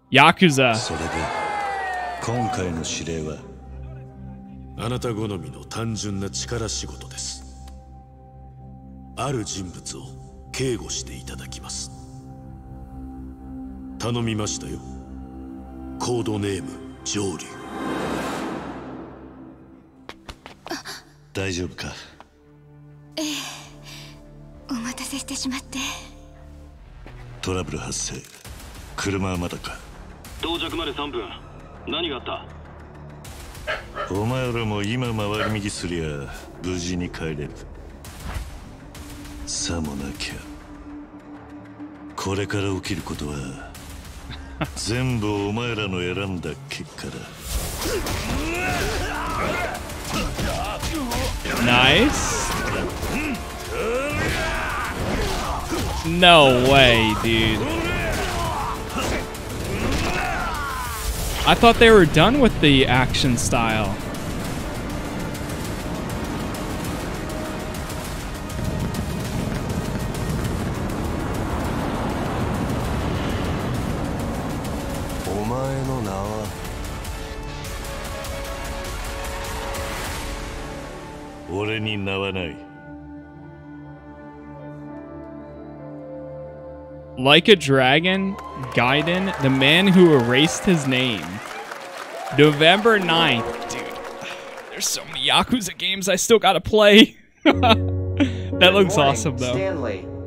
Yakuza. それで今回の指令はあなた好みの単純な力仕事です。ある人物を警護していただきます。頼みましたよ。コードネーム上流。 大丈夫か？ ええ、お待たせしてしまって。 トラブル発生。車はまだか？ 到着まで3分。何があった？ お前らも今回り右すりゃ無事に帰れる。さもなきゃこれから起きることは全部お前らの選んだ結果だ。 Nice. No way, dude. I thought they were done with the action style. Like a Dragon, Gaiden, the man who erased his name. November 9th. Dude, there's so many Yakuza games I still gotta play. That looks awesome, though. Stanley.